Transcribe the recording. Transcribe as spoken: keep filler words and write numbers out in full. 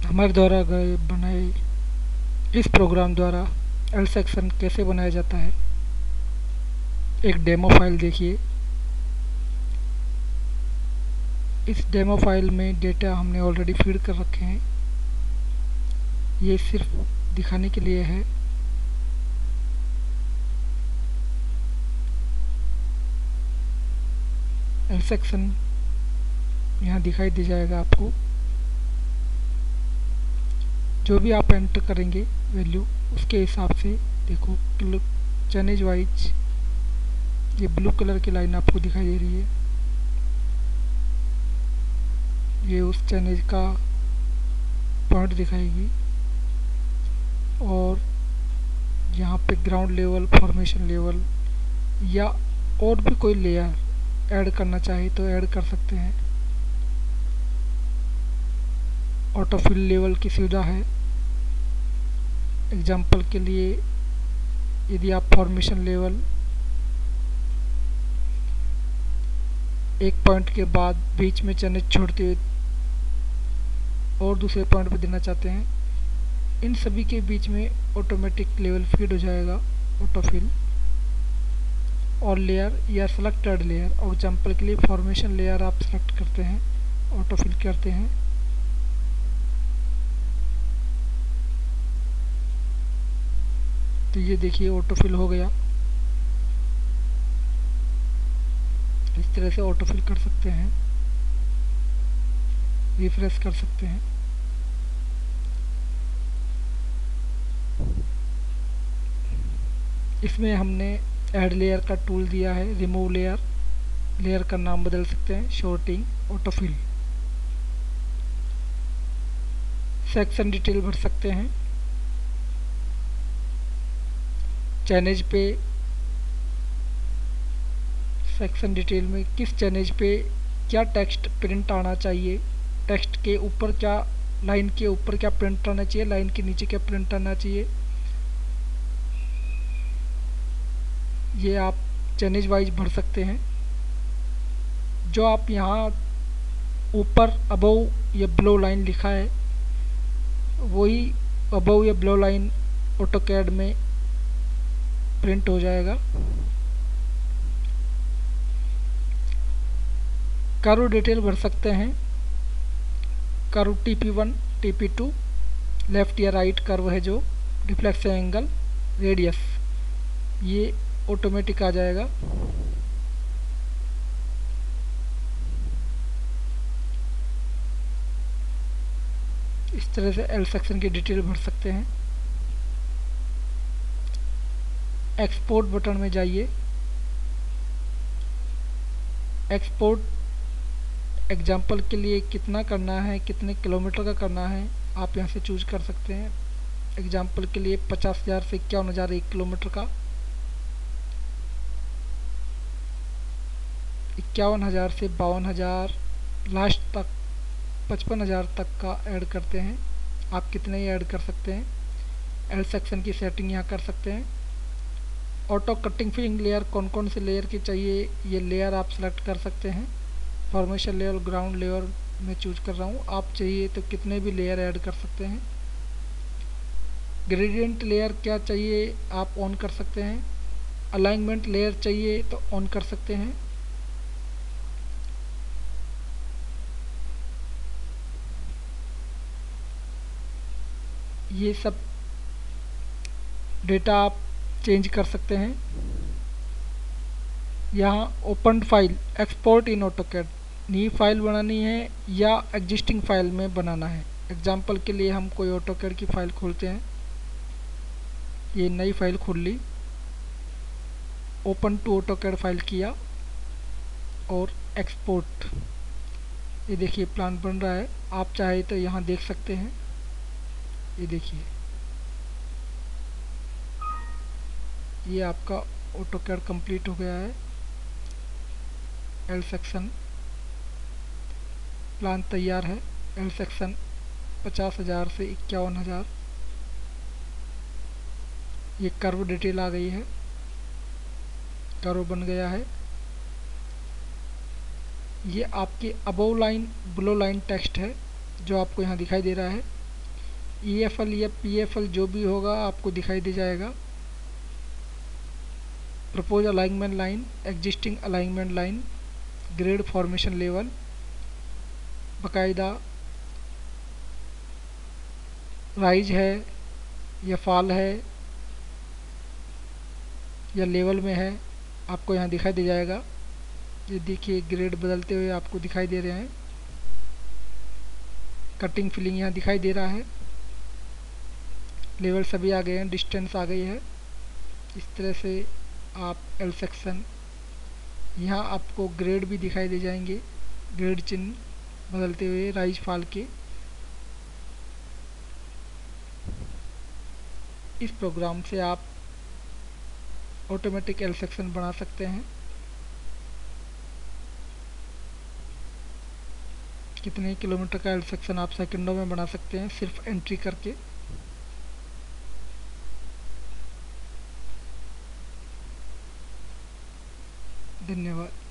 हमारे द्वारा गए बनाए इस प्रोग्राम द्वारा एल सेक्शन कैसे बनाया जाता है, एक डेमो फाइल देखिए। इस डेमो फाइल में डेटा हमने ऑलरेडी फीड कर रखे हैं, ये सिर्फ दिखाने के लिए है। एल सेक्शन यहाँ दिखाई दे जाएगा आपको। जो भी आप एंटर करेंगे वैल्यू, उसके हिसाब से देखो चेनेज वाइज ये ब्लू कलर की लाइन आपको दिखाई दे रही है, ये उस चेनेज का पॉइंट दिखाएगी। और यहाँ पे ग्राउंड लेवल, फॉर्मेशन लेवल या और भी कोई लेयर ऐड करना चाहे तो ऐड कर सकते हैं। ऑटो फिल लेवल की सुविधा है। एग्जाम्पल के लिए यदि आप फॉर्मेशन लेवल एक पॉइंट के बाद बीच में चेनेज छोड़ते हुए और दूसरे पॉइंट पर देना चाहते हैं, इन सभी के बीच में ऑटोमेटिक लेवल फीड हो जाएगा ऑटो फिल। और लेयर या सेलेक्टेड लेयर, और एग्जाम्पल के लिए फॉर्मेशन लेयर आप सेलेक्ट करते हैं, ऑटो फिल करते हैं। तो ये देखिए ऑटो फिल हो गया। इस तरह से ऑटो फिल कर सकते हैं, रिफ्रेश कर सकते हैं। इसमें हमने ऐड लेयर का टूल दिया है, रिमूव लेयर, लेयर का नाम बदल सकते हैं, sorting, auto fill. Section detail भर सकते हैं। चेनेज पे सेक्शन डिटेल में किस चेनेज पे क्या टेक्स्ट प्रिंट आना चाहिए, टेक्स्ट के ऊपर क्या, लाइन के ऊपर क्या प्रिंट आना चाहिए, लाइन के नीचे क्या प्रिंट आना चाहिए, ये आप चेनेज वाइज भर सकते हैं। जो आप यहाँ ऊपर अबव या बिलो लाइन लिखा है, वही अबव या बिलो लाइन ऑटोकैड में प्रिंट हो जाएगा। कर्व डिटेल भर सकते हैं। Curve T P one, T P two, left या राइट कर्व है जो, रिफ्लेक्शन एंगल, रेडियस, ये ऑटोमेटिक आ जाएगा। इस तरह से एल सेक्शन की डिटेल भर सकते हैं। एक्सपोर्ट बटन में जाइए। एक्सपोर्ट एग्जाम्पल के लिए कितना करना है, कितने किलोमीटर का करना है, आप यहाँ से चूज कर सकते हैं। एग्जाम्पल के लिए पचास हज़ार से इक्यावन हज़ार एक किलोमीटर का, इक्यावन हज़ार से बावन हज़ार लास्ट तक पचपन हज़ार तक का ऐड करते हैं। आप कितने ही ऐड कर सकते हैं। एल सेक्शन की सेटिंग यहाँ कर सकते हैं। ऑटो कटिंग फिलिंग लेयर कौन कौन से लेयर की चाहिए, ये लेयर आप सेलेक्ट कर सकते हैं। फॉर्मेशन लेवल, ग्राउंड लेवल मैं चूज कर रहा हूँ, आप चाहिए तो कितने भी लेयर ऐड कर सकते हैं। ग्रेडियंट लेयर क्या चाहिए आप ऑन कर सकते हैं। अलाइनमेंट लेयर चाहिए तो ऑन कर सकते हैं। ये सब डेटा आप चेंज कर सकते हैं। यहाँ open file, export in AutoCAD, नई फाइल बनानी है या एग्जिस्टिंग फाइल में बनाना है। एग्जाम्पल के लिए हम कोई ऑटोकैड की फाइल खोलते हैं, ये नई फाइल खोल ली, ओपन टू ऑटोकैड फाइल किया और एक्सपोर्ट। ये देखिए प्लान बन रहा है, आप चाहे तो यहाँ देख सकते हैं। ये देखिए ये आपका ऑटोकैड कंप्लीट हो गया है। एल सेक्शन प्लान तैयार है। एल सेक्शन पचास हज़ार से इक्यावन हज़ार। ये कर्व डिटेल आ गई है, कर्व बन गया है। ये आपकी above line below line text है जो आपको यहाँ दिखाई दे रहा है। ई एफ एल या पी एफ एल जो भी होगा आपको दिखाई दे जाएगा। Propose alignment line, existing alignment line, grade formation level, बाकायदा राइज है या फॉल है या लेवल में है, आपको यहाँ दिखाई दे जाएगा। ये देखिए ग्रेड बदलते हुए आपको दिखाई दे रहे हैं। कटिंग फिलिंग यहाँ दिखाई दे रहा है। लेवल सभी आ गए हैं, डिस्टेंस आ गई है। इस तरह से आप एल सेक्शन, यहाँ आपको ग्रेड भी दिखाई दे जाएंगे, ग्रेड चिन्ह बदलते हुए राइज फॉल के। इस प्रोग्राम से आप ऑटोमेटिक एल सेक्शन बना सकते हैं। कितने किलोमीटर का एल सेक्शन आप सेकंडों में बना सकते हैं सिर्फ एंट्री करके। धन्यवाद।